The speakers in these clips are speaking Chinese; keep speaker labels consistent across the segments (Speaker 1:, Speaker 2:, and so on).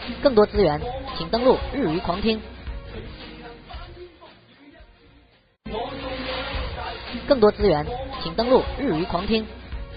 Speaker 1: 更多资源，请登录日语狂听。更多资源，请登录日语狂听。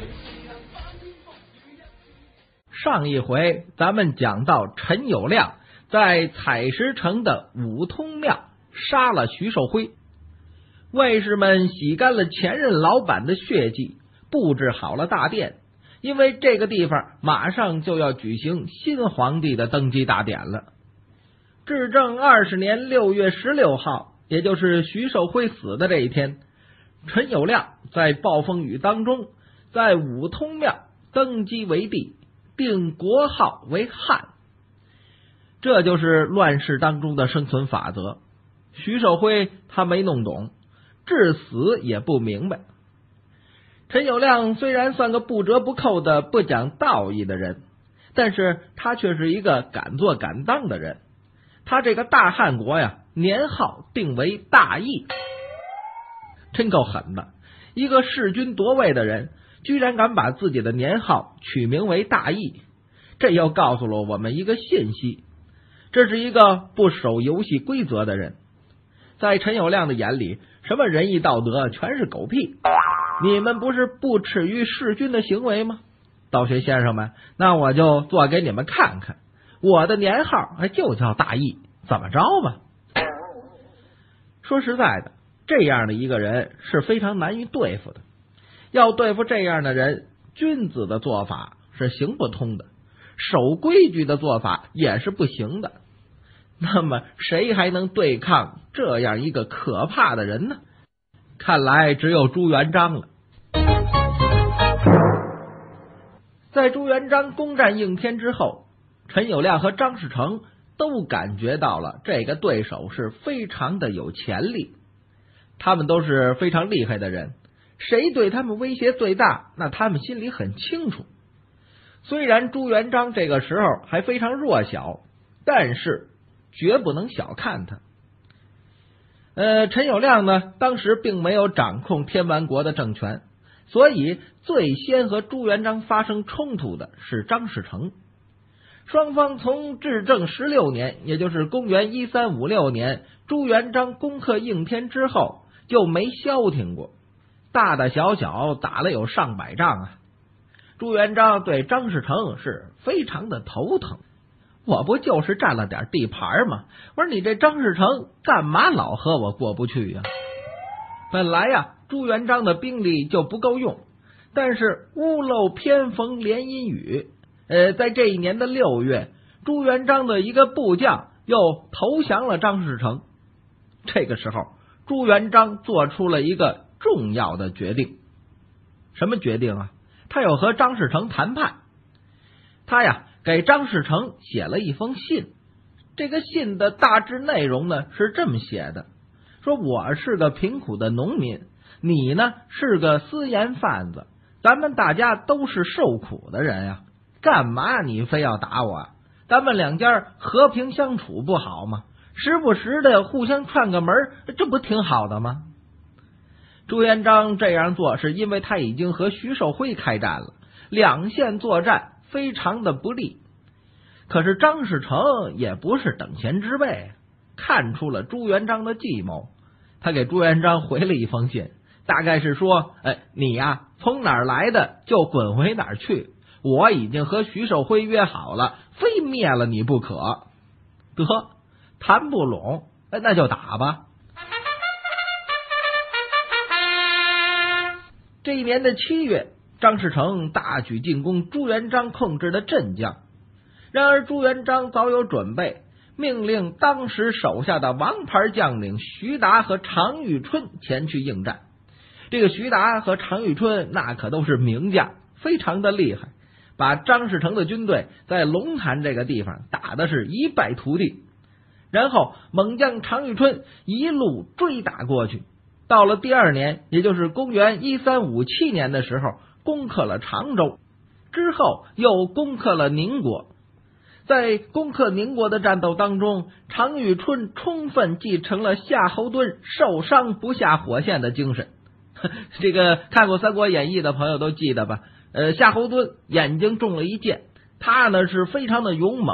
Speaker 2: 上一回咱们讲到陈友谅在采石城的五通庙杀了徐寿辉，卫士们洗干了前任老板的血迹，布置好了大殿，因为这个地方马上就要举行新皇帝的登基大典了。至正20年6月16号，也就是徐寿辉死的这一天，陈友谅在暴风雨当中在五通庙登基为帝，定国号为汉。这就是乱世当中的生存法则。徐寿辉他没弄懂，至死也不明白。陈友谅虽然算个不折不扣的不讲道义的人，但是他却是一个敢做敢当的人。他这个大汉国呀，年号定为大义，真够狠的。一个弑君夺位的人，居然敢把自己的年号取名为大义，这又告诉了我们一个信息，这是一个不守游戏规则的人。在陈友谅的眼里，什么仁义道德全是狗屁，你们不是不耻于弑君的行为吗？道学先生们，那我就做给你们看看，我的年号就叫大义，怎么着吧？说实在的，这样的一个人是非常难于对付的。要对付这样的人，君子的做法是行不通的，守规矩的做法也是不行的。那么谁还能对抗这样一个可怕的人呢？看来只有朱元璋了。在朱元璋攻占应天之后，陈友谅和张士诚都感觉到了这个对手是非常的有潜力，他们都是非常厉害的人，谁对他们威胁最大，那他们心里很清楚。虽然朱元璋这个时候还非常弱小，但是绝不能小看他。陈友谅呢，当时并没有掌控天完国的政权，所以最先和朱元璋发生冲突的是张士诚。双方从至正16年，也就是公元1356年，朱元璋攻克应天之后，就没消停过，大大小小打了有上百仗啊。朱元璋对张士诚是非常的头疼，我不就是占了点地盘吗？我说你这张士诚干嘛老和我过不去呀？本来呀，朱元璋的兵力就不够用，但是屋漏偏逢连阴雨，在这一年的6月，朱元璋的一个部将又投降了张士诚。这个时候，朱元璋做出了一个重要的决定。什么决定啊？他要和张士诚谈判。他呀，给张士诚写了一封信。这个信的大致内容呢是这么写的，说我是个贫苦的农民，你呢是个私盐贩子，咱们大家都是受苦的人呀，干嘛你非要打我？咱们两家和平相处不好吗？时不时的互相串个门，这不挺好的吗？朱元璋这样做是因为他已经和徐寿辉开战了，两线作战非常的不利。可是张士诚也不是等闲之辈，看出了朱元璋的计谋，他给朱元璋回了一封信，大概是说，你呀，从哪儿来的就滚回哪儿去，我已经和徐寿辉约好了，非灭了你不可。得，谈不拢，那就打吧。这一年的7月，张士诚大举进攻朱元璋控制的镇江。然而朱元璋早有准备，命令当时手下的王牌将领徐达和常遇春前去应战。这个徐达和常遇春那可都是名将，非常的厉害，把张士诚的军队在龙潭这个地方打的是一败涂地。然后猛将常遇春一路追打过去，到了第二年，也就是公元1357年的时候，攻克了常州，之后又攻克了宁国。在攻克宁国的战斗当中，常遇春充分继承了夏侯惇受伤不下火线的精神。这个看过《三国演义》的朋友都记得吧？夏侯惇眼睛中了一箭，他呢是非常的勇猛，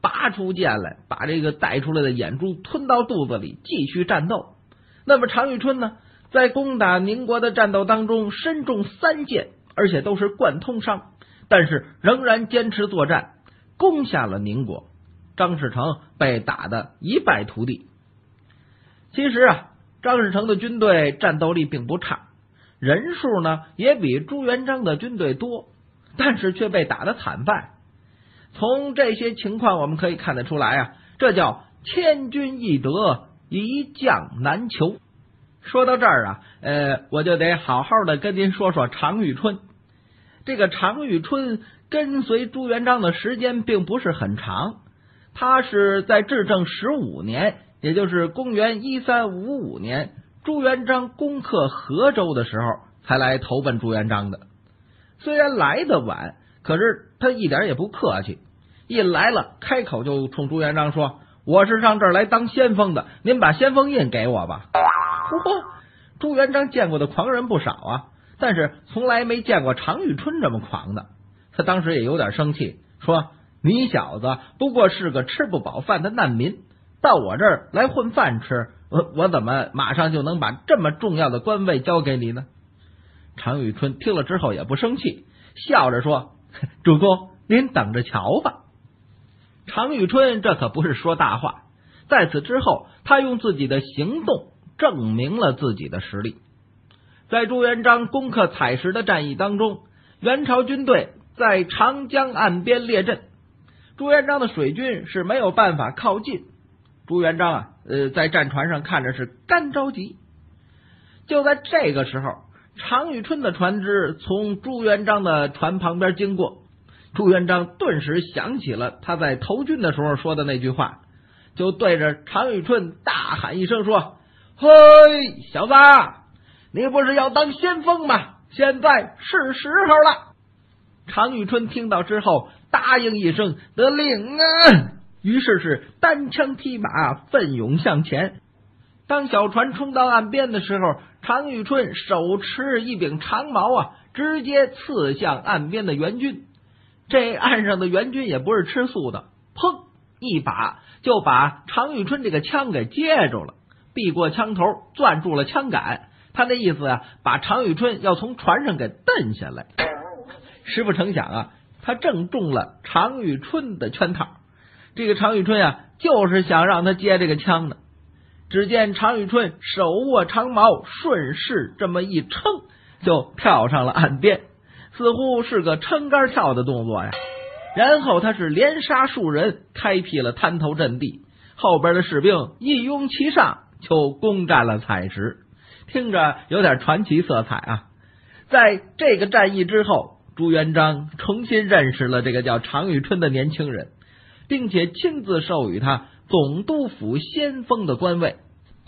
Speaker 2: 拔出剑来，把这个带出来的眼珠吞到肚子里，继续战斗。那么常遇春呢，在攻打宁国的战斗当中身中3箭，而且都是贯通伤，但是仍然坚持作战，攻下了宁国。张士诚被打得一败涂地。其实啊，张士诚的军队战斗力并不差，人数呢也比朱元璋的军队多，但是却被打得惨败。从这些情况我们可以看得出来啊，这叫千军易得，一将难求。说到这儿啊，我就得好好的跟您说说常遇春。这个常遇春跟随朱元璋的时间并不是很长，他是在至正15年，也就是公元1355年，朱元璋攻克河州的时候才来投奔朱元璋的。虽然来得晚，可是他一点也不客气，一来了开口就冲朱元璋说，我是上这儿来当先锋的，您把先锋印给我吧。朱元璋见过的狂人不少啊，但是从来没见过常遇春这么狂的。他当时也有点生气，说你小子不过是个吃不饱饭的难民，到我这儿来混饭吃，我怎么马上就能把这么重要的官位交给你呢？常遇春听了之后也不生气，笑着说，主公您等着瞧吧。常遇春这可不是说大话，在此之后他用自己的行动证明了自己的实力。在朱元璋攻克采石的战役当中，元朝军队在长江岸边列阵，朱元璋的水军是没有办法靠近。朱元璋啊，在战船上看着是干着急。就在这个时候，常遇春的船只从朱元璋的船旁边经过，朱元璋顿时想起了他在投军的时候说的那句话，就对着常遇春大喊一声说，嘿，小子，你不是要当先锋吗？现在是时候了。常遇春听到之后答应一声，得令啊！于是是单枪匹马奋勇向前。当小船冲到岸边的时候，常遇春手持一柄长矛啊，直接刺向岸边的援军。这岸上的援军也不是吃素的，砰一把就把常遇春这个枪给接住了，避过枪头，攥住了枪杆。他那意思啊，把常遇春要从船上给蹬下来。实不成想啊，他正中了常遇春的圈套。这个常遇春啊，就是想让他接这个枪呢。只见常遇春手握长矛，顺势这么一撑，就跳上了岸边，似乎是个撑杆跳的动作呀。然后他是连杀数人，开辟了滩头阵地，后边的士兵一拥其上，就攻占了采石。听着有点传奇色彩啊。在这个战役之后，朱元璋重新认识了这个叫常遇春的年轻人，并且亲自授予他总督府先锋的官位。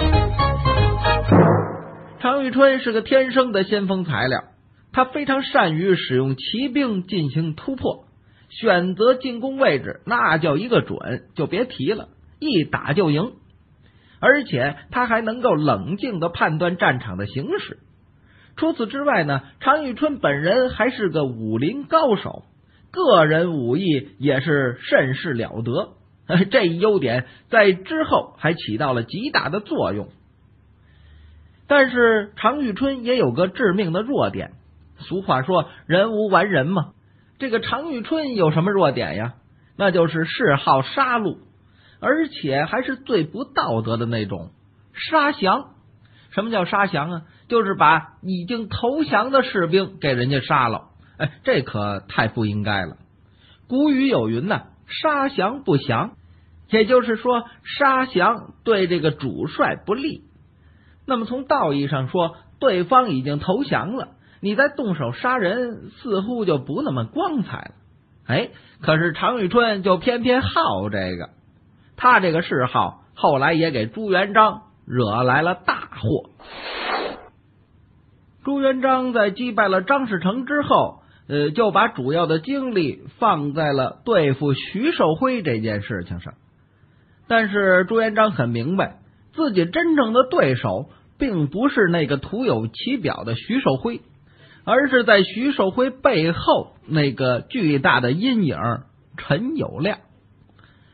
Speaker 2: 常遇春是个天生的先锋材料，他非常善于使用骑兵进行突破，选择进攻位置那叫一个准，就别提了，一打就赢。而且他还能够冷静地判断战场的形势。除此之外呢，常遇春本人还是个武林高手，个人武艺也是甚是了得。这一优点在之后还起到了极大的作用。但是常遇春也有个致命的弱点，俗话说人无完人嘛。这个常遇春有什么弱点呀？那就是嗜好杀戮，而且还是最不道德的那种，杀降。什么叫杀降啊？就是把已经投降的士兵给人家杀了。这可太不应该了。古语有云呢，杀降不降，也就是说杀降对这个主帅不利。那么从道义上说，对方已经投降了，你再动手杀人似乎就不那么光彩了。可是常遇春就偏偏好这个，他这个嗜好后来也给朱元璋惹来了大祸。朱元璋在击败了张士诚之后，就把主要的精力放在了对付徐寿辉这件事情上。但是朱元璋很明白，自己真正的对手并不是那个徒有其表的徐寿辉，而是在徐寿辉背后那个巨大的阴影陈友谅。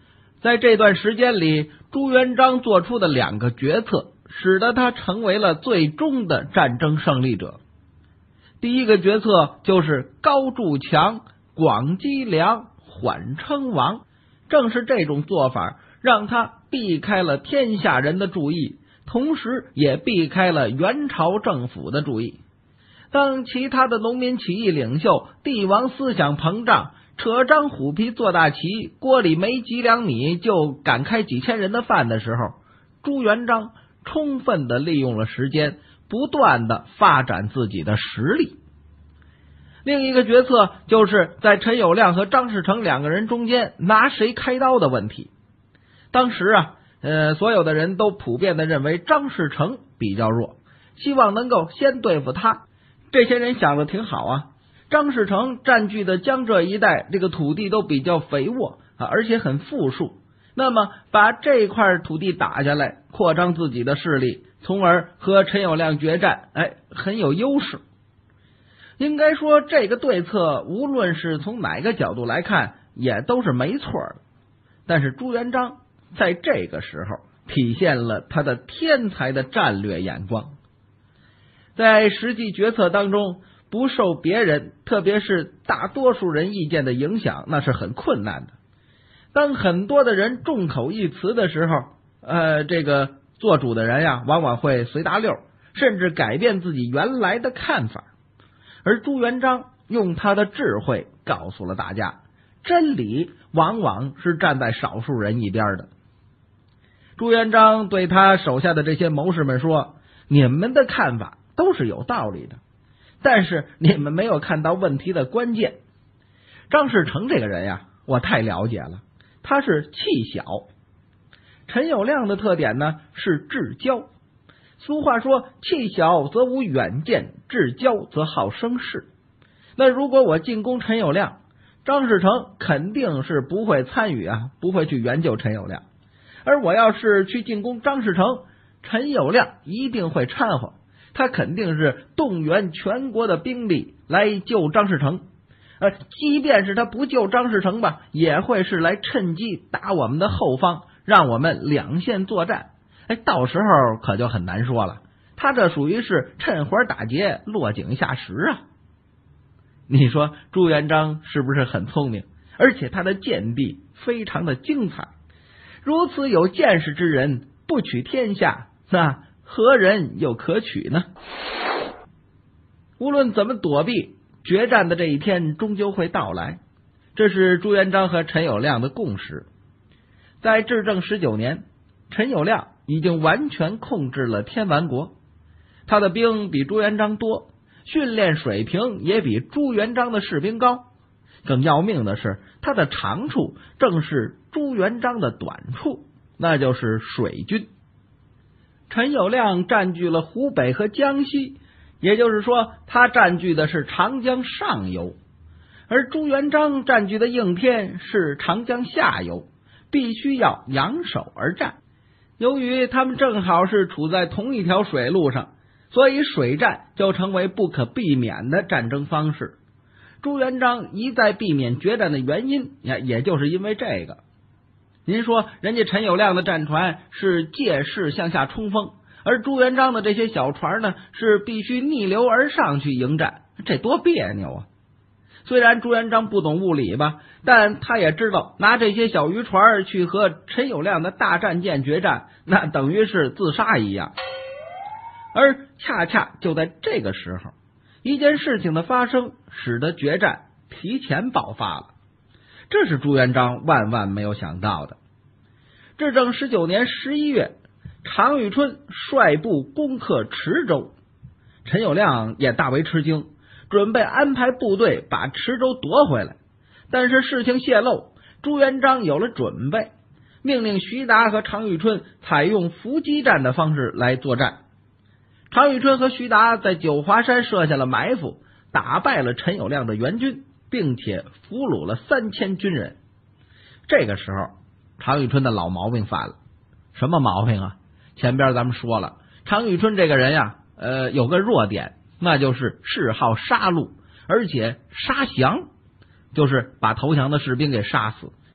Speaker 2: 在这段时间里，朱元璋做出的2个决策，使得他成为了最终的战争胜利者。第一个决策就是高筑墙，广积粮，缓称王。正是这种做法，让他避开了天下人的注意，同时也避开了元朝政府的注意。当其他的农民起义领袖帝王思想膨胀，扯张虎皮做大旗，锅里没几两米就敢开几千人的饭的时候，朱元璋充分的利用了时间，不断的发展自己的实力。另一个决策就是在陈友谅和张士诚2个人中间拿谁开刀的问题。当时所有的人都普遍的认为张士诚比较弱，希望能够先对付他。这些人想的挺好啊，张士诚占据的江浙一带这个土地都比较肥沃而且很富庶，那么把这块土地打下来，扩张自己的势力，从而和陈友谅决战，很有优势。应该说这个对策无论是从哪个角度来看也都是没错的，但是朱元璋在这个时候体现了他的天才的战略眼光。在实际决策当中，不受别人特别是大多数人意见的影响，那是很困难的。当很多的人众口一词的时候，这个做主的人往往会随大溜，甚至改变自己原来的看法。而朱元璋用他的智慧告诉了大家，真理往往是站在少数人一边的。朱元璋对他手下的这些谋士们说，你们的看法都是有道理的，但是你们没有看到问题的关键。张士诚这个人我太了解了，他是气小。陈友谅的特点呢是智交。俗话说，气小则无远见，智交则好生事。那如果我进攻陈友谅，张士诚肯定是不会参与不会去援救陈友谅。而我要是去进攻张士诚，陈友谅一定会掺和，他肯定是动员全国的兵力来救张士诚。即便是他不救张士诚吧，也会是来趁机打我们的后方，让我们两线作战。到时候可就很难说了，他这属于是趁火打劫，落井下石啊。你说朱元璋是不是很聪明？而且他的见地非常的精彩。如此有见识之人，不取天下，那何人又可取呢？无论怎么躲避，决战的这一天终究会到来，这是朱元璋和陈友谅的共识。在至正19年，陈友谅已经完全控制了天完国，他的兵比朱元璋多，训练水平也比朱元璋的士兵高。更要命的是，他的长处正是朱元璋的短处，那就是水军。陈友谅占据了湖北和江西，也就是说他占据的是长江上游，而朱元璋占据的应天是长江下游，必须要扬手而战。由于他们正好是处在同一条水路上，所以水战就成为不可避免的战争方式。朱元璋一再避免决战的原因也就是因为这个。您说人家陈友谅的战船是借势向下冲锋，而朱元璋的这些小船呢是必须逆流而上去迎战，这多别扭啊。虽然朱元璋不懂物理吧，但他也知道拿这些小渔船去和陈友谅的大战舰决战，那等于是自杀一样。而恰恰就在这个时候，一件事情的发生使得决战提前爆发了，这是朱元璋万万没有想到的。至正19年11月，常遇春率部攻克池州，陈友谅也大为吃惊，准备安排部队把池州夺回来。但是事情泄露，朱元璋有了准备，命令徐达和常遇春采用伏击战的方式来作战。常遇春和徐达在九华山设下了埋伏，打败了陈友谅的援军，并且俘虏了3000军人。这个时候常遇春的老毛病犯了。什么毛病啊？前边咱们说了，常遇春这个人有个弱点，那就是嗜好杀戮，而且杀降，就是把投降的士兵给杀死。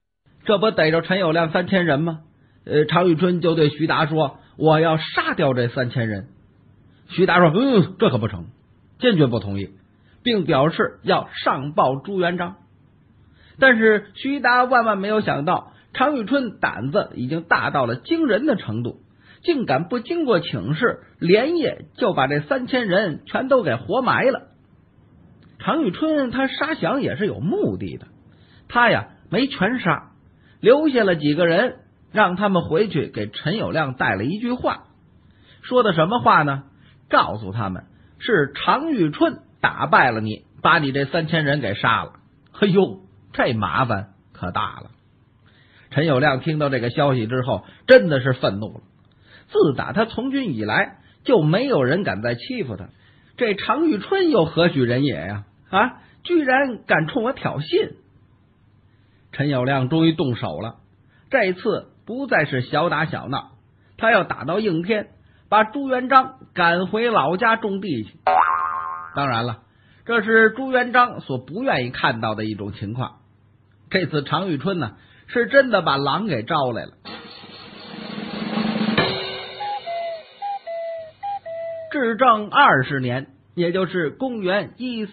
Speaker 2: 这不逮着陈友谅3000人吗？常遇春就对徐达说：“我要杀掉这3000人。”徐达说：“这可不成，坚决不同意，并表示要上报朱元璋。”但是徐达万万没有想到，常遇春胆子已经大到了惊人的程度，竟敢不经过请示，连夜就把这3000人全都给活埋了。常遇春他杀降也是有目的的，他呀没全杀，留下了几个人，让他们回去给陈友谅带了一句话。说的什么话呢？告诉他们是常遇春打败了你，把你这3000人给杀了。哎呦，这麻烦可大了。陈友谅听到这个消息之后，真的是愤怒了。自打他从军以来，就没有人敢再欺负他。这常遇春又何许人也呀？居然敢冲我挑衅！陈友谅终于动手了，这次不再是小打小闹，他要打到应天，把朱元璋赶回老家种地去。当然了，这是朱元璋所不愿意看到的一种情况。这次常遇春呢，是真的把狼给招来了。至正20年，也就是公元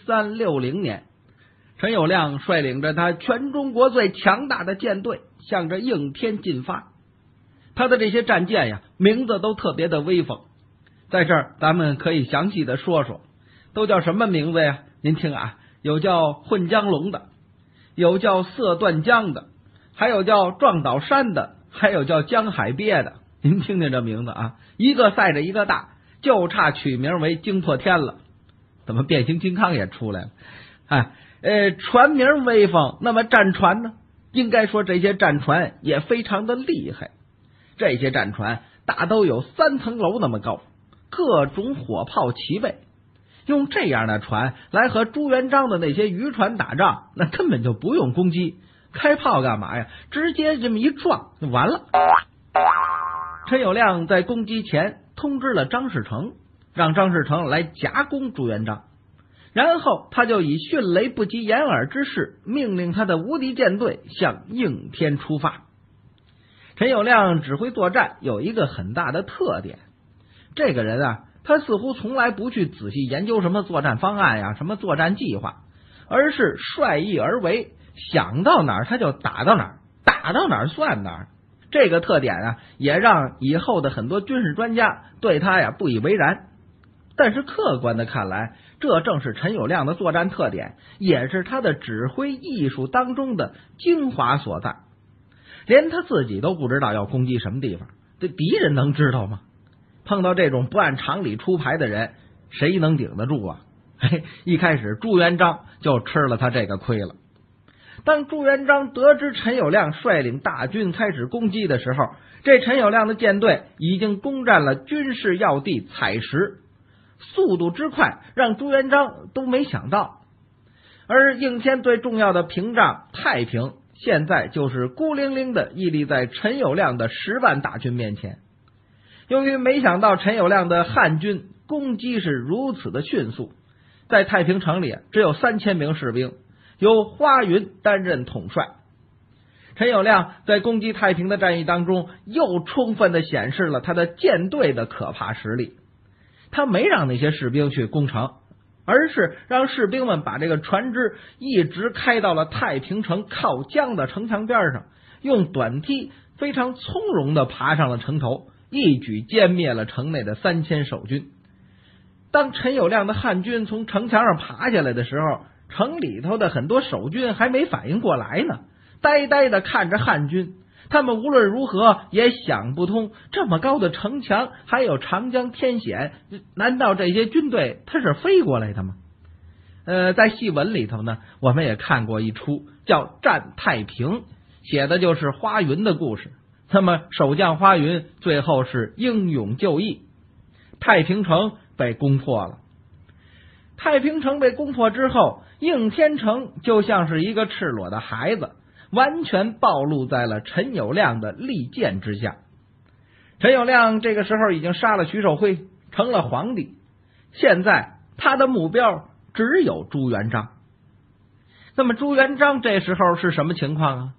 Speaker 2: 1360年，陈友谅率领着他全中国最强大的舰队，向着应天进发。他的这些战舰呀，名字都特别的威风，在这儿咱们可以详细的说说，都叫什么名字呀？您听啊，有叫混江龙的，有叫色断江的，还有叫撞岛山的，还有叫江海鳖的。您听听这名字啊，一个赛着一个大，就差取名为惊破天了。怎么变形金刚也出来了？船名威风，那么战船呢？应该说这些战船也非常的厉害。这些战船大都有3层楼那么高，各种火炮齐备。用这样的船来和朱元璋的那些渔船打仗，那根本就不用攻击，开炮干嘛呀？直接这么一撞就完了。陈友谅在攻击前通知了张士诚，让张士诚来夹攻朱元璋，然后他就以迅雷不及掩耳之势，命令他的无敌舰队向应天出发。陈友谅指挥作战有一个很大的特点，这个人啊，他似乎从来不去仔细研究什么作战方案呀，什么作战计划，而是率意而为，想到哪儿他就打到哪儿，打到哪儿算哪儿。这个特点啊，也让以后的很多军事专家对他呀不以为然。但是客观的看来，这正是陈友谅的作战特点，也是他的指挥艺术当中的精华所在。连他自己都不知道要攻击什么地方，这敌人能知道吗？碰到这种不按常理出牌的人，谁能顶得住啊？一开始朱元璋就吃了他这个亏了。当朱元璋得知陈友谅率领大军开始攻击的时候，这陈友谅的舰队已经攻占了军事要地采石，速度之快让朱元璋都没想到。而应天最重要的屏障太平，现在就是孤零零的屹立在陈友谅的10万大军面前。由于没想到陈友谅的汉军攻击是如此的迅速，在太平城里只有3000名士兵，由花云担任统帅。陈友谅在攻击太平的战役当中，又充分的显示了他的舰队的可怕实力。他没让那些士兵去攻城，而是让士兵们把这个船只一直开到了太平城靠江的城墙边上，用短梯非常从容的爬上了城头，一举歼灭了城内的3000守军。当陈友谅的汉军从城墙上爬下来的时候，城里头的很多守军还没反应过来呢，呆呆的看着汉军。他们无论如何也想不通，这么高的城墙，还有长江天险，难道这些军队它是飞过来的吗？在戏文里头呢，我们也看过一出叫《战太平》，写的就是花云的故事。那么守将花云最后是英勇就义，太平城被攻破了。太平城被攻破之后，应天城就像是一个赤裸的孩子，完全暴露在了陈友谅的利剑之下。陈友谅这个时候已经杀了徐寿辉，成了皇帝，现在他的目标只有朱元璋。那么朱元璋这时候是什么情况啊？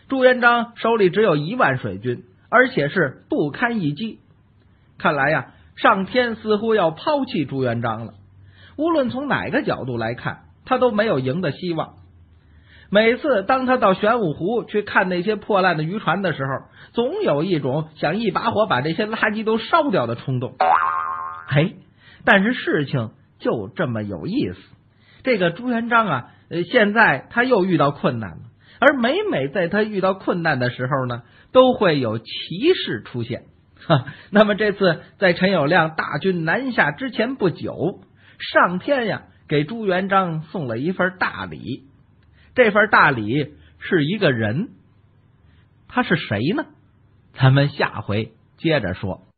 Speaker 2: 朱元璋手里只有1万水军，而且是不堪一击。看来呀，上天似乎要抛弃朱元璋了。无论从哪个角度来看，他都没有赢的希望。每次当他到玄武湖去看那些破烂的渔船的时候，总有一种想一把火把这些垃圾都烧掉的冲动。但是事情就这么有意思，这个朱元璋啊，现在他又遇到困难了，而每在他遇到困难的时候呢，都会有奇事出现。那么这次在陈友谅大军南下之前不久，上天呀给朱元璋送了一份大礼。这份大礼是一个人，他是谁呢？咱们下回接着说。